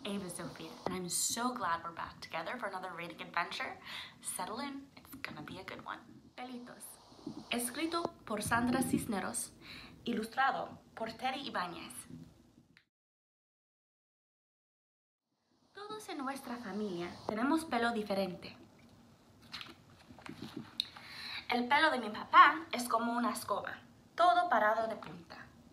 Ava Sophia, and I'm so glad we're back together for another reading adventure. Settle in, it's gonna be a good one. Pelitos. Escrito por Sandra Cisneros, ilustrado por Terry Ibáñez. Todos en nuestra familia tenemos pelo diferente. El pelo de mi papá es como una escoba, todo parado de punta.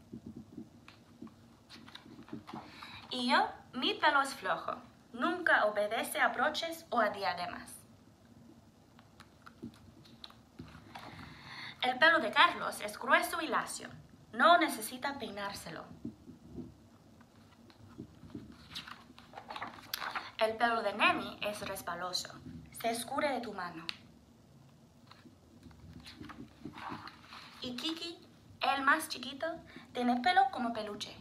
Y yo, mi pelo es flojo, nunca obedece a broches o a diademas. El pelo de Carlos es grueso y lacio, no necesita peinárselo. El pelo de Nemi es resbaloso, se escurre de tu mano. Y Kiki, el más chiquito, tiene pelo como peluche.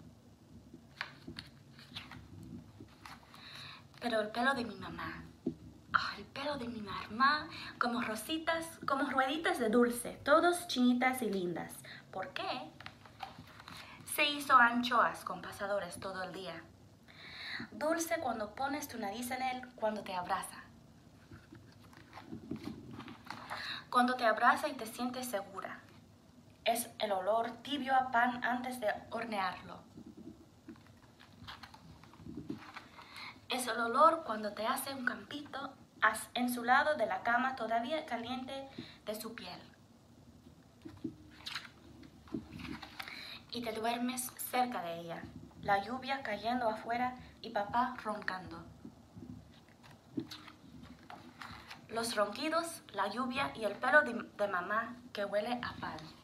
Pero el pelo de mi mamá, el pelo de mi mamá, como rositas, como rueditas de dulce, todos chinitas y lindas. ¿Por qué? Se hizo anchoas con pasadores todo el día. Dulce cuando pones tu nariz en él, cuando te abraza. Cuando te abraza y te sientes segura. Es el olor tibio a pan antes de hornearlo. Es el olor cuando te hace un campito en su lado de la cama todavía caliente de su piel. Y te duermes cerca de ella, la lluvia cayendo afuera y papá roncando. Los ronquidos, la lluvia y el pelo de mamá que huele a pan.